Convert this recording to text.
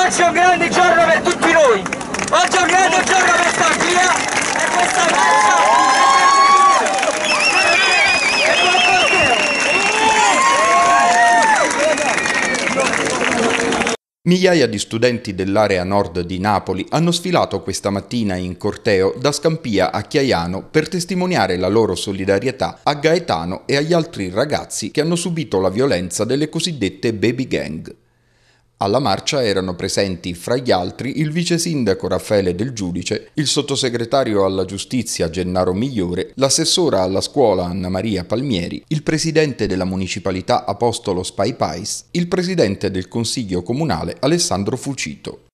Oggi è un grande giorno per tutti noi, oggi è un grande giorno per Scampia e questa marcia è buon corteo. Migliaia di studenti dell'area nord di Napoli hanno sfilato questa mattina in corteo da Scampia a Chiaiano per testimoniare la loro solidarietà a Gaetano e agli altri ragazzi che hanno subito la violenza delle cosiddette baby gang. Alla marcia erano presenti fra gli altri il vice sindaco Raffaele Del Giudice, il sottosegretario alla giustizia Gennaro Migliore, l'assessora alla scuola Anna Maria Palmieri, il presidente della municipalità Apostolo Spai Pais, il presidente del consiglio comunale Alessandro Fucito.